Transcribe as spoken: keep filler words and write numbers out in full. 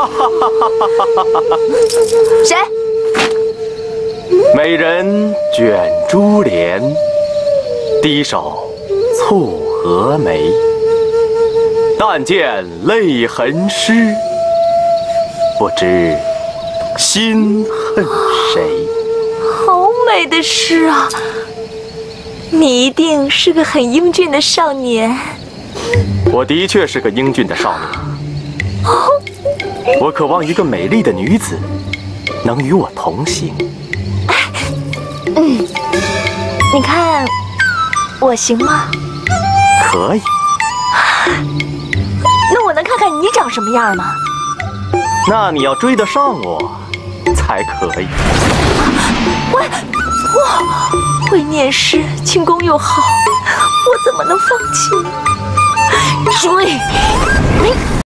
哈哈哈哈！ 谁？ 美人卷珠帘，低手蹙蛾眉。但见泪痕湿，不知心恨谁。 好美的诗啊！你一定是个很英俊的少年。 我的确是个英俊的少年。哦，我渴望一个美丽的女子能与我同行。 嗯，你看我行吗？ 可以。 那我能看看你长什么样吗？ 那你要追得上我才可以。 喂，哇，会念诗，轻功又好，我怎么能放弃呢？追你！